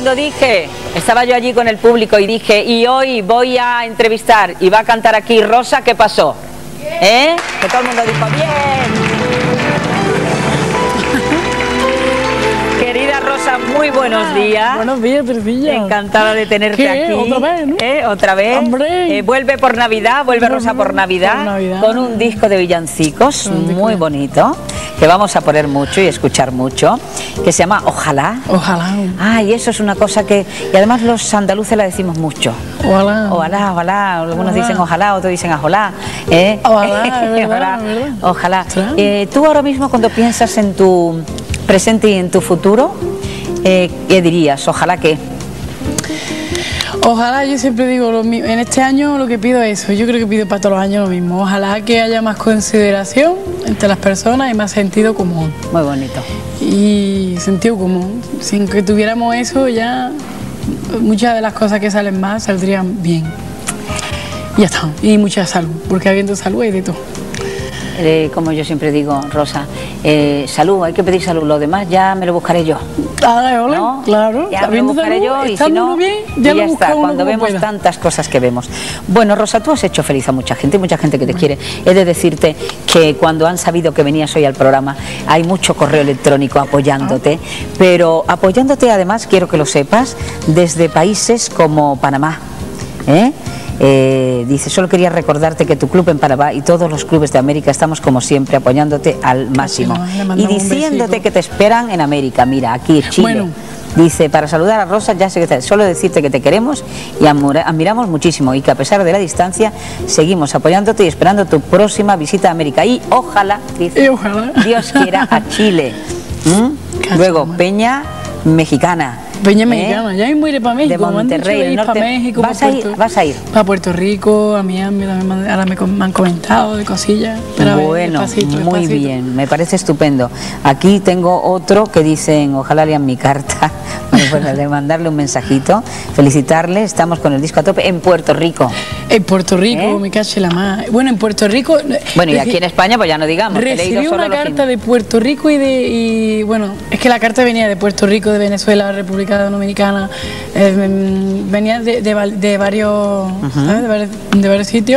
cuando dije, estaba yo allí con el público y dije, y hoy voy a entrevistar y va a cantar aquí Rosa, ¿qué pasó? ¿Eh? Que todo el mundo dijo, bien. Querida Rosa, muy buenos días. Buenos días, Tercilla. Encantada de tenerte aquí. ¿Otra vez, no? ¿Otra vez? Hombre. Vuelve por Navidad, vuelve Rosa por Navidad, con un disco de villancicos muy bonito, que vamos a poner mucho y escuchar mucho, que se llama Ojalá. Ojalá. Ah, y eso es una cosa que... Y además los andaluces la decimos mucho. Ojalá. Ojalá, ojalá. Algunos Ojalá. dicen ojalá, otros dicen ajolá. Ojalá, ¿verdad? Ojalá. Tú ahora mismo cuando piensas en tu presente y en tu futuro, ¿qué dirías? Ojalá que... Ojalá, yo siempre digo, en este año lo que pido es eso, yo creo que pido para todos los años lo mismo. Ojalá que haya más consideración entre las personas y más sentido común. Muy bonito. Y sentido común. Sin que tuviéramos eso ya muchas de las cosas que salen mal saldrían bien. Y ya está. Y mucha salud, porque habiendo salud hay de todo. Como yo siempre digo, Rosa, salud, hay que pedir salud, lo demás ya me lo buscaré yo. Claro, ¿no? Claro. Ya me lo buscaré yo y si no, bien, ya está, cuando vemos tantas cosas que vemos. Bueno, Rosa, tú has hecho feliz a mucha gente que te quiere. He de decirte que cuando han sabido que venías hoy al programa, hay mucho correo electrónico apoyándote, pero apoyándote además, quiero que lo sepas, desde países como Panamá, dice, solo quería recordarte que tu club en Panamá y todos los clubes de América estamos como siempre apoyándote al máximo y diciéndote que te esperan en América, mira, aquí Chile. Bueno. Dice, para saludar a Rosa, ya sé que solo decirte que te queremos y admiramos muchísimo y que a pesar de la distancia seguimos apoyándote y esperando tu próxima visita a América y ojalá, dice, Dios quiera, a Chile. Luego, Peña Mexicana. Peña Mexicana, ya mismo iré para México. De Monterrey, para México, vas a ir. Para Puerto Rico, a Miami, también ahora me han comentado de cosillas. Pero bueno, despacito. Muy bien, me parece estupendo. Aquí tengo otro que dicen, ojalá lean mi carta, bueno, pues de mandarle un mensajito, felicitarle, estamos con el disco a tope en Puerto Rico. En Puerto Rico, me caché la más. Bueno, en Puerto Rico... Bueno, y aquí en España, pues ya no digamos. Recibí una carta de Puerto Rico y bueno, es que la carta venía de Puerto Rico, de Venezuela, República Dominicana, venía de varios, ¿sabes? de varios sitios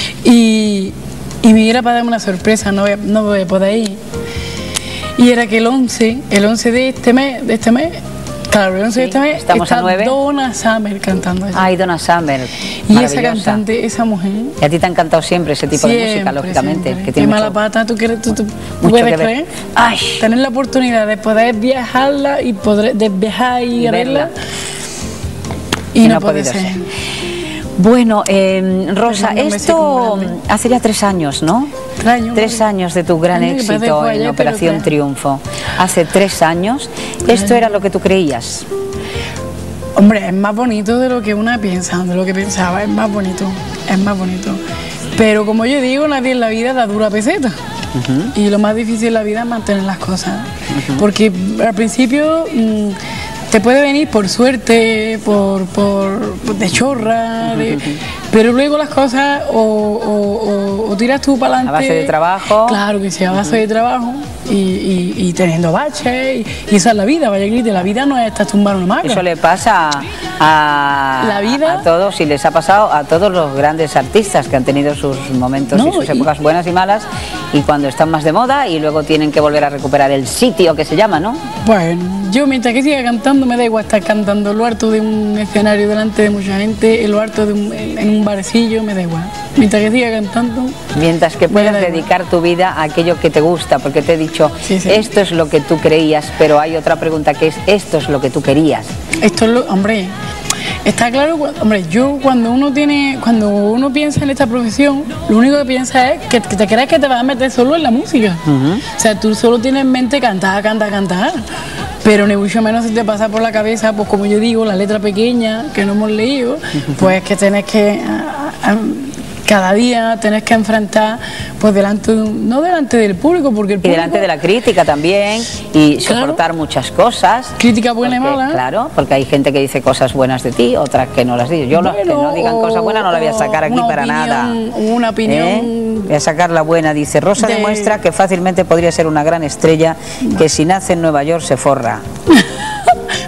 y me era para darme una sorpresa, no voy a poder ir. Y era que el 11 de este mes, claro, el 11 de este mes está Donna Summer cantando eso. Ay, Donna Summer. Y esa cantante, esa mujer. Y a ti te ha encantado siempre ese tipo de música, lógicamente. Que tiene mala pata, ¿tú puedes creer? Ay. Tener la oportunidad de poder viajarla y poder viajar y verla. Y no puede ser. Bueno, Rosa, esto hace ya 3 años, ¿no? 3 años de tu gran éxito en Operación Triunfo. Hace 3 años, ¿esto era lo que tú creías? Hombre, es más bonito de lo que una piensa, de lo que pensaba, es más bonito. Pero como yo digo, nadie en la vida da dura peseta. Y lo más difícil en la vida es mantener las cosas. Porque al principio... te puede venir por suerte, por de chorra, pero luego las cosas o tiras tú para adelante. A base de trabajo. Claro que sí, a base de trabajo y teniendo baches y esa es la vida, vaya grite, la vida no es estar tumbado en una hamaca. Eso le pasa a todos y les ha pasado a todos los grandes artistas que han tenido sus momentos y sus épocas buenas y malas y cuando están más de moda y luego tienen que volver a recuperar el sitio que se llama, ¿no? Bueno, yo mientras que siga cantando me da igual estar cantando en lo alto de un escenario delante de mucha gente, en lo alto en un barecillo, me da igual. Mientras que siga cantando. Mientras que puedas dedicar tu vida a aquello que te gusta, porque te he dicho, esto es lo que tú creías, pero hay otra pregunta que es, esto es lo que tú querías. Esto es lo, hombre, está claro, hombre, yo cuando uno piensa en esta profesión, lo único que piensa es que te crees que te vas a meter solo en la música. O sea, tú solo tienes en mente cantar. Pero ni mucho menos se te pasa por la cabeza, pues como yo digo, la letra pequeña que no hemos leído, pues que tenés que cada día tenés que enfrentar, pues no delante del público, porque el público... Y delante de la crítica también, y soportar muchas cosas. Crítica buena y mala. Claro, porque hay gente que dice cosas buenas de ti, otras que no las dice. Yo las que no digan cosas buenas no las voy a sacar aquí para nada. Una opinión... Voy a sacar la buena, dice, Rosa demuestra que fácilmente podría ser una gran estrella que si nace en Nueva York se forra.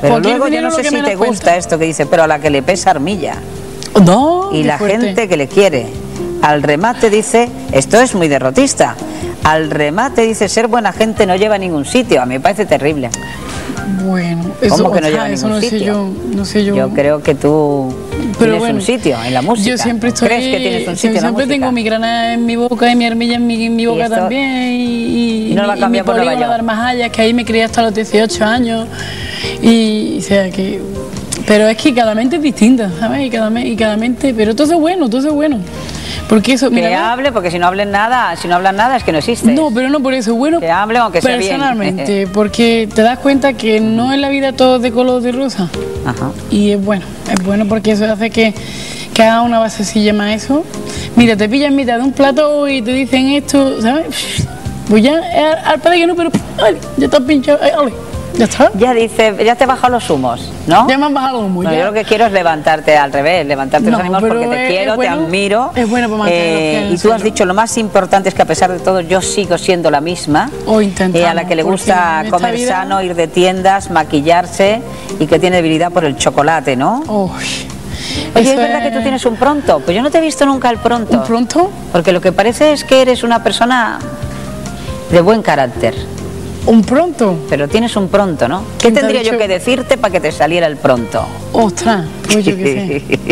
Pero luego yo no sé si te gusta esto que dice, pero a la que le pesa armilla. No, y la gente que le quiere. Al remate dice, esto es muy derrotista. Al remate dice, ser buena gente no lleva a ningún sitio. A mí me parece terrible. Bueno, eso, ¿cómo que no lleva a ningún sitio? No sé yo. Yo creo que tú tienes un sitio en la música. Yo siempre estoy. ¿Crees que tienes un sitio en la música? Siempre tengo mi grana en mi boca y mi armilla en mi boca también. Y no la va a cambiar por Nueva York. Dar más allá, que ahí me crié hasta los 18 años. Y, o sea, que... Pero es que cada mente es distinta, ¿sabes? Y cada mente... Pero todo es bueno, todo es bueno. Porque eso, que hable, porque si no hablan nada es que no existe. No, pero no por eso, bueno, que hable aunque sea bien. Personalmente, porque te das cuenta que no es la vida todo de color de rosa. Ajá. Y es bueno porque eso hace que haga una basecilla más eso. Mira, te pillan en mitad de un plato y te dicen esto, ¿sabes? Pues ya, al padre que no, pero ay, ya está pinchado, ay, ya está. Ya dice, ya te bajan los humos, ¿no? Ya me han bajado los humos. No, yo lo que quiero es levantarte al revés, levantarte los ánimos porque te quiero, te admiro. Es bueno para mantener y tú has dicho, lo más importante es que a pesar de todo yo sigo siendo la misma. O intentando. A la que le gusta comer sano, ir de tiendas, maquillarse y que tiene debilidad por el chocolate, ¿no? Oye, ¿es verdad que tú tienes un pronto? Pues yo no te he visto nunca el pronto. ¿Un pronto? Porque lo que parece es que eres una persona de buen carácter. ¿Un pronto? Pero tienes un pronto, ¿no? ¿Qué tendría yo que decirte para que te saliera el pronto? ¡Ostras! Pues yo qué sé.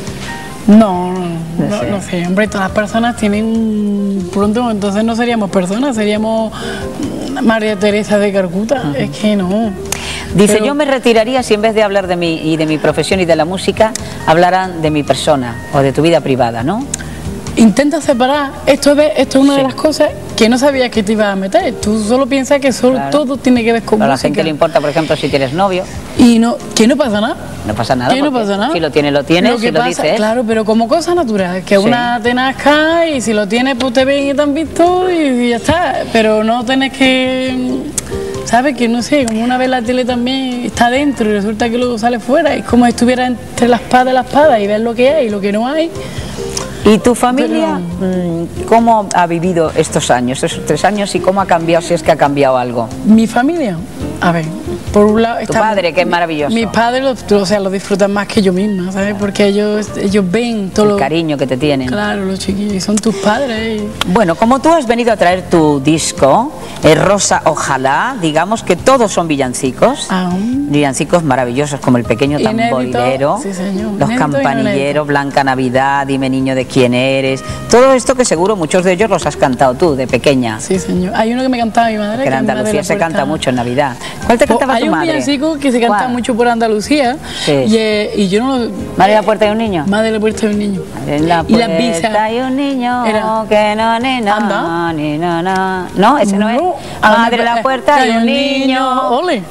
No sé. Hombre, todas las personas tienen un pronto, entonces no seríamos personas, seríamos María Teresa de Calcuta. Es que no. Dice, yo me retiraría si en vez de hablar de mí y de mi profesión y de la música, hablaran de mi persona o de tu vida privada, ¿no? Intenta separar, esto es una de las cosas que no sabías que te ibas a meter. Tú solo piensas que todo tiene que ver con música. A la gente le importa, por ejemplo, si tienes novio. Y que no pasa nada. No pasa nada. Que no pasa nada. Si lo tienes, lo tienes, si lo dices. Claro, pero como cosa natural, que una te nazca y si lo tienes, pues te ven y te han visto y ya está. Pero no tenés que... ¿Sabes? Que no sé, como una vez la tele también está dentro y resulta que luego sale fuera. Es como si estuviera entre la espada y la espada y ves lo que hay y lo que no hay. ¿Y tu familia cómo ha vivido estos años, esos 3 años, y cómo ha cambiado, si es que ha cambiado algo? Mi familia, a ver, por un lado... Tu padre, que es maravilloso. Mis padres lo disfrutan más que yo misma, ¿sabes? Porque ellos ven todo el cariño que te tienen. Claro, los chiquillos, son tus padres. Bueno, como tú has venido a traer tu disco, Rosa Ojalá, digamos que todos son villancicos. Villancicos maravillosos como El Pequeño Tamborilero, sí, señor. Los Campanilleros, Blanca Navidad, Dime Niño de quién eres. Todo esto que seguro muchos de ellos los has cantado tú, de pequeña. Sí, señor. Hay uno que me cantaba mi madre. Que en Andalucía se canta mucho en Navidad. ¿Cuál te cantaba tu madre? Hay un villancico que se canta mucho por Andalucía. Sí. Y yo no lo... Madre de la puerta de un niño. Madre de la puerta de un niño. Madre de la puerta hay un niño que no, ni no. No, ese no es. Madre de la puerta hay un niño. Ole.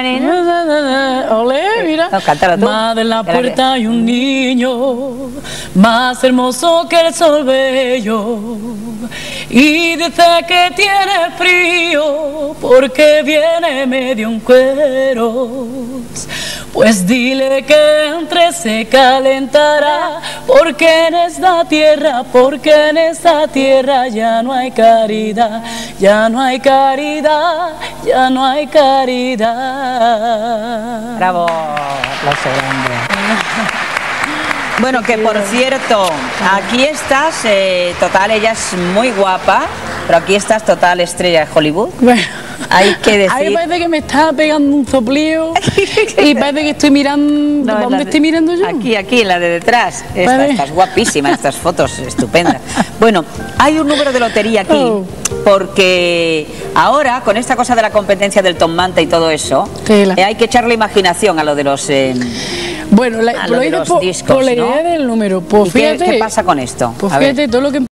Ole, mira. No, cántalo tú. Madre de la puerta hay un niño más hermoso que el sol bello, y dice que tiene frío porque viene medio en cueros. Pues dile que entre se calentará, porque en esta tierra ya no hay caridad, ya no hay caridad, ya no hay caridad. Bravo, aplauso grande. Bueno, que por cierto, aquí estás, total, ella es muy guapa, pero aquí estás total estrella de Hollywood. Bueno, hay que decir... Ahí parece que me está pegando un soplío y parece que estoy mirando... No, ¿dónde estoy mirando yo? Aquí, en la de detrás. Estás guapísima en estas fotos, estupendas. Bueno, hay un número de lotería aquí, porque ahora, con esta cosa de la competencia del Tom Manta y todo eso, hay que echarle imaginación a lo de los... Bueno, lo de los discos, por la idea del número. Pues fíjate, ¿qué pasa con esto? Pues fíjate, todo lo que